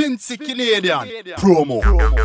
VincyCanadian.Promo.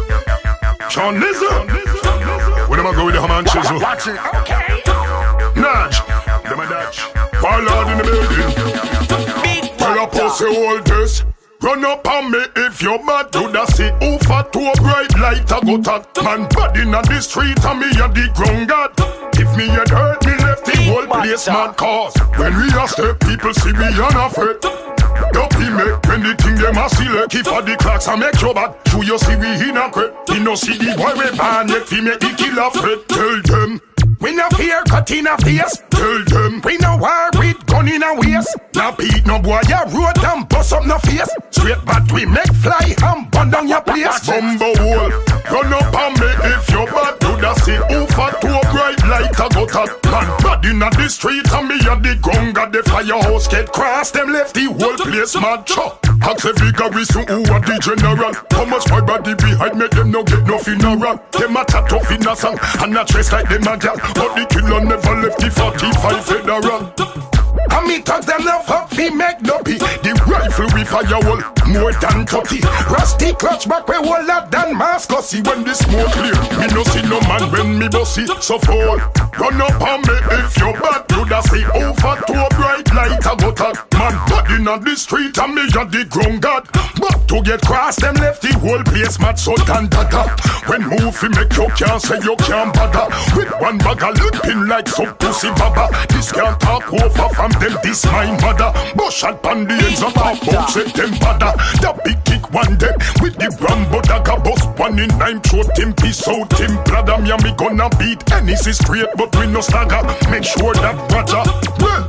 Seanizzle. Where am I go with the hammer and chisel? Watch it. Okay. Nudge. Them a dodge. Warlord in the building. Big Tell a pussy all this. Run up on me if you're mad. You da see who fat to a bright light a go tat. Man bad inna the street and me a the ground god. If me had hurt me left the whole place mad cause. When we a step people see we unafraid. Dopey make when the thing them a select. If a the clocks a make your bad. Do you see we in a crate? You no see the boy we ban yet we make the killer afraid. Tell them we no fear cut in a face. Tell them we no war with gun in a waist. Now beat no boy ya road and bust up no face. Straight back we make fly and burn down your place. Bumbo hole, run up on me if you're bad. You da see who fat to a bright light a go tat. Man bad inna the street and me a the gun got the firehouse get cross. Them left the whole place mad chop. Ask every garrison who a the general. How much my body behind make them no get no funeral. Them a tat off in a song and a trace like them a gal. But the killer never left the 45 federal. And me thugs them love up, we make dopey. The rifle we fire all more than 30. Rusty clutch back we all up than Moscow. See when the smoke clear, me no see no man when me bossy. So fall, run up on me if you're bad. You da say over to a bright light a go tag. Man bad inna the street and me a the ground god. But to get cross them left the whole place mad so dan dada. When move we make you can't say you can't bother. With one bag a lipping like some pussy baba. This can't talk over from them, this my mother. Bush and pandy ends up our box at them bada. The big kick one day with the Rambo dagger bust 1 in 9 throat him piece out him brother. Me and me gonna beat any straight but we no stagger. Make sure that brother well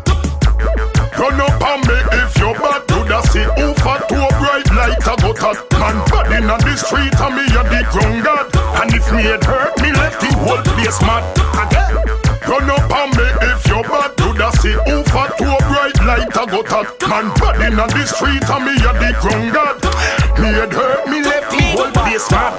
run up on me if you're bad. You da see who fat to a bright light a go tat. Man bad inna the street and me a the ground god. And if me had hurt me left the whole place mad again. Run up on me if you're bad. You da see who fat to a bright light a go tat. Man bad inna the street and me a the ground god. Me had hurt me left the whole place mad.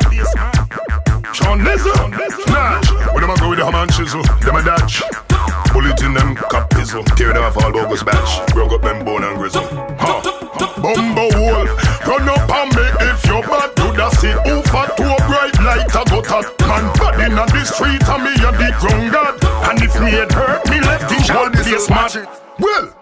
Seanizzle. Snatch. Where them a go with the hammer and chisel? Them a dodge. Bullet in them cap pizzle. Tear them off all bogus batch. Broke up them bone and grizzle. Bumbo hole. Run up on me if you're bad. You da see who fat to a bright light a go tat. Man bad inna the street and me a the ground god. And if me had hurt me left the whole place mad. Well